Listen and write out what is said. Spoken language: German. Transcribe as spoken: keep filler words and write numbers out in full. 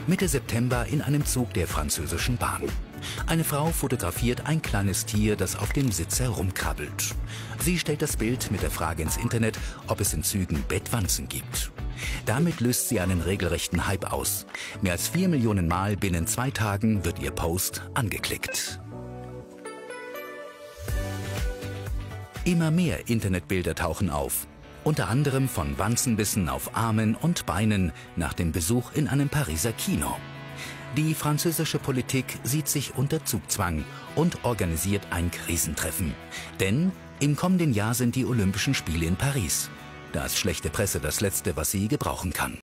Mitte September in einem Zug der französischen Bahn. Eine Frau fotografiert ein kleines Tier, das auf dem Sitz herumkrabbelt. Sie stellt das Bild mit der Frage ins Internet, ob es in Zügen Bettwanzen gibt. Damit löst sie einen regelrechten Hype aus. Mehr als vier Millionen Mal binnen zwei Tagen wird ihr Post angeklickt. Immer mehr Internetbilder tauchen auf. Unter anderem von Wanzenbissen auf Armen und Beinen nach dem Besuch in einem Pariser Kino. Die französische Politik sieht sich unter Zugzwang und organisiert ein Krisentreffen. Denn im kommenden Jahr sind die Olympischen Spiele in Paris. Da ist schlechte Presse das Letzte, was sie gebrauchen kann.